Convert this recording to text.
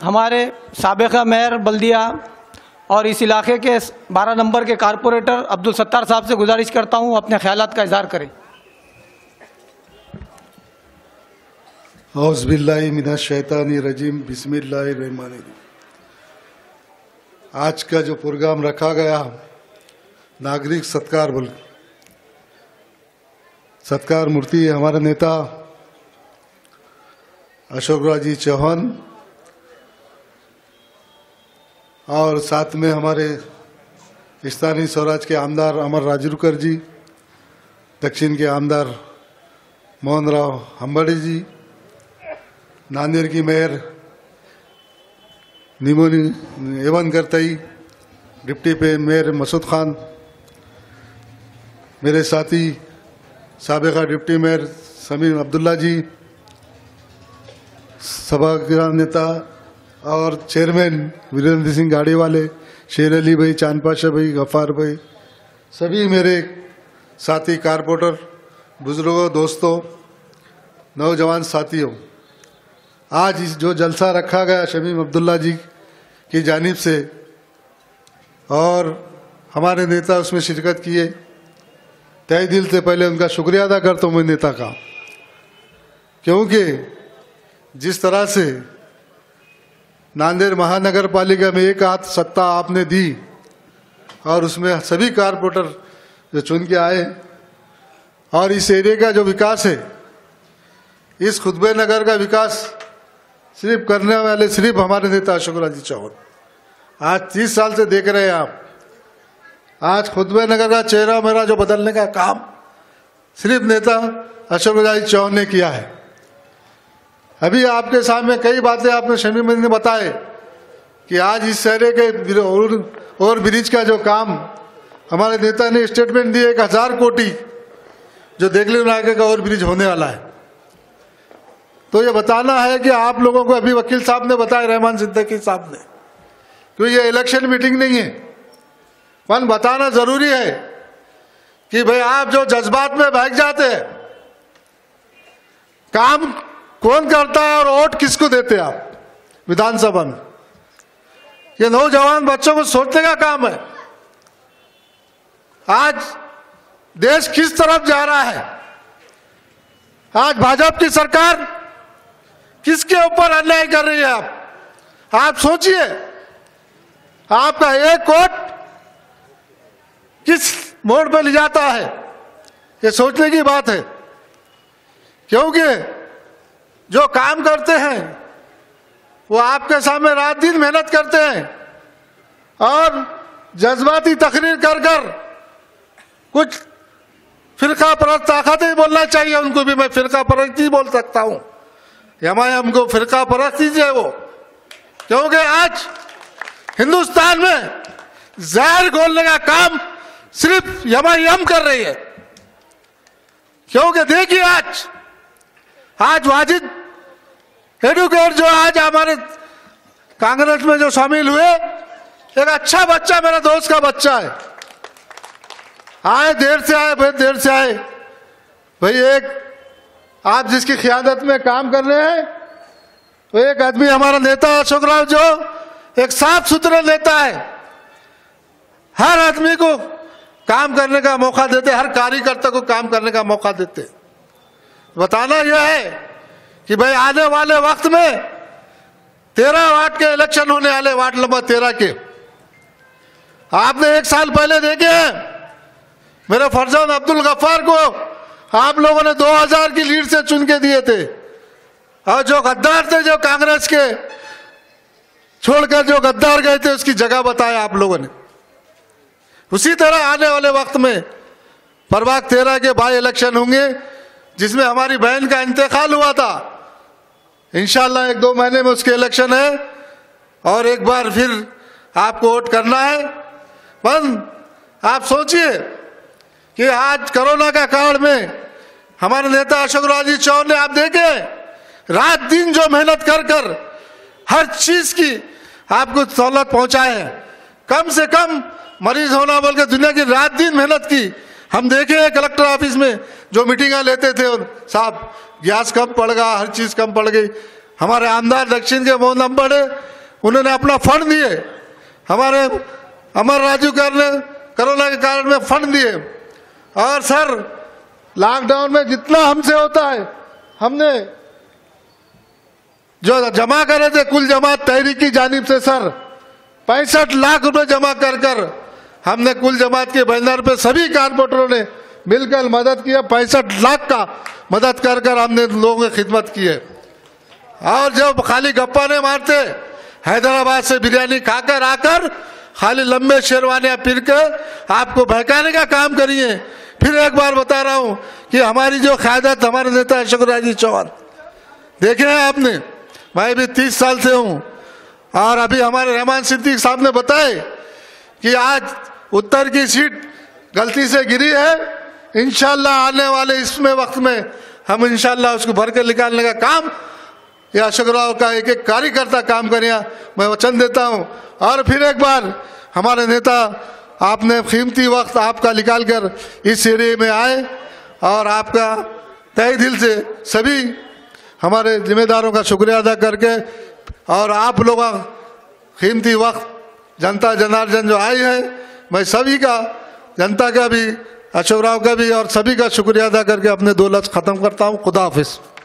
हमारे साबिका मेयर बल्दिया और इस इलाके के 12 नंबर के कारपोरेटर अब्दुल सत्तार साहब से गुजारिश करता हूं अपने ख्यालात का इजहार करें। औज़ बिल्लाहि मिनश शैतानिर रजीम, बिस्मिल्लाहिर रहमानिर रहीम। आज का जो प्रोग्राम रखा गया नागरिक सत्कार मूर्ति हमारे नेता अशोक राज जी चौहान और साथ में हमारे स्थानीय स्वराज के आमदार अमर राजूरकर जी, दक्षिण के आमदार मोहन राव हम्बड़े जी, नांदेड़ की मेयर निमोनी एवन करतई, डिप्टी पे मेयर मसूद खान, मेरे साथी साबिका डिप्टी मेयर समीम अब्दुल्ला जी, सभा के नेता और चेयरमैन वीरेंद्र सिंह गाड़ी वाले, शेर अली भाई, चांद पाशा भाई, गफ्फार भाई, सभी मेरे साथी कारपोरेटर, बुजुर्गों, दोस्तों, नौजवान साथियों, आज इस जो जलसा रखा गया शमीम अब्दुल्ला जी की जानिब से और हमारे नेता उसमें शिरकत किए, तहे दिल से पहले उनका शुक्रिया अदा करता हूँ मैं नेता का, क्योंकि जिस तरह से नांदेड़ महानगर पालिका में एक हाथ सत्ता आपने दी और उसमें सभी कारपोरेटर जो चुन के आए और इस एरिया का जो विकास है, इस खुतबे नगर का विकास सिर्फ करने वाले सिर्फ हमारे नेता अशोक राज जी चौहान। आज 30 साल से देख रहे हैं आप, आज खुतबे नगर का चेहरा मेरा जो बदलने का काम सिर्फ नेता अशोक राज जी चौहान ने किया है। अभी आपके सामने कई बातें आपने शमीम ने बताए कि आज इस शहर के और ब्रिज का जो काम हमारे नेता ने स्टेटमेंट दिए 1000 कोटी जो देखले आगे का और ब्रिज होने वाला है। तो ये बताना है कि आप लोगों को अभी वकील साहब ने बताया, रहमान सिद्दीकी साहब ने, तो ये इलेक्शन मीटिंग नहीं है, पर बताना जरूरी है कि भाई आप जो जज्बात में बह जाते हैं, काम कौन करता है और वोट किसको देते हैं आप विधानसभा में, ये नौजवान बच्चों को सोचने का काम है। आज देश किस तरफ जा रहा है, आज भाजपा की सरकार किसके ऊपर अन्याय कर रही है, आप सोचिए, आपका एक वोट किस मोड़ पे ले जाता है, ये सोचने की बात है। क्योंकि जो काम करते हैं वो आपके सामने रात दिन मेहनत करते हैं और जज्बाती तकरीर कर कुछ फिरका परस्त ताकतें बोलना चाहिए उनको भी, मैं फिरका परस्त ही बोल सकता हूं, यमायम को फिरका परस्त ही है वो, क्योंकि आज हिंदुस्तान में जहर घोलने का काम सिर्फ यमायम कर रही है। क्योंकि देखिए आज वाजिद एडुकेट जो आज हमारे कांग्रेस में जो शामिल हुए, एक अच्छा बच्चा, मेरा दोस्त का बच्चा है, आए देर से आए, बहुत देर से आए भाई, एक आप जिसकी क़यादत में काम कर रहे हैं वो एक आदमी हमारा नेता अशोक राव जो एक साफ सुथरा नेता है, हर आदमी को काम करने का मौका देते, हर कार्यकर्ता को काम करने का मौका देते। बताना यह है कि भाई आने वाले वक्त में 13 वार्ड के इलेक्शन होने वाले, वार्ड नंबर 13 के, आपने 1 साल पहले देखे हैं मेरे फरजान अब्दुल गफ्फार को आप लोगों ने 2000 की लीड से चुन के दिए थे, और जो गद्दार थे, जो कांग्रेस के छोड़कर जो गद्दार गए थे, उसकी जगह बताया आप लोगों ने। उसी तरह आने वाले वक्त में प्रभाग 13 के बाई इलेक्शन होंगे, जिसमें हमारी बहन का इंतकाल हुआ था, इंशाल्लाह 1-2 महीने में उसके इलेक्शन है और एक बार फिर आपको वोट करना है। पर आप सोचिए कि आज कोरोना का काल में हमारे नेता अशोक राज जी चौहान ने, आप देखे, रात दिन जो मेहनत कर हर चीज की आपको सहूलत पहुंचाए है। कम से कम मरीज होना बोल के दुनिया की रात दिन मेहनत की। हम देखे हैं कलेक्टर ऑफिस में जो मीटिंगा लेते थे, साहब गैस कम पड़ गया, हर चीज कम पड़ गई। हमारे आमदार दक्षिण के मोहन बड़े उन्होंने अपना फंड दिए, हमारे अमर राजू ने कोरोना के कारण में फंड दिए। और सर लॉकडाउन में जितना हमसे होता है हमने जो जमा करे थे कुल जमात तहरीक की जानिब से सर 65 लाख रुपए जमा कर कर हमने कुल जमात के बैनर पे सभी कारपोरेटरों ने मिलकर मदद किया। 65 लाख का मदद कर कर हमने लोगों की खिदमत की है। और जब खाली गप्पा नहीं मारते, हैदराबाद से बिरयानी खाकर आकर खाली लंबे शेरवानियां फिर के आपको बहकाने का काम करिए। फिर एक बार बता रहा हूं कि हमारी जो क़यादत हमारे नेता अशोक राज चौहान देखे हैं आपने, मैं भी 30 साल से हूं। और अभी हमारे रहमान सिद्दीक साहब ने बताए कि आज उत्तर की सीट गलती से गिरी है, इंशाल्लाह आने वाले इसमें वक्त में हम इंशाल्लाह उसको भर के निकालने का काम ये अशोक राव का एक एक कार्यकर्ता काम करेगा, मैं वचन देता हूं। और फिर एक बार हमारे नेता आपने कीमती वक्त आपका निकाल कर इस एरिया में आए और आपका तहे दिल से सभी हमारे जिम्मेदारों का शुक्रिया अदा करके और आप लोग कीमती वक्त जनता जनार्दन जो आई है, मैं सभी का जनता का भी अशोक राव का भी और सभी का शुक्रिया अदा करके अपने 2 लफ्ज़ खत्म करता हूँ। खुदा हाफिज।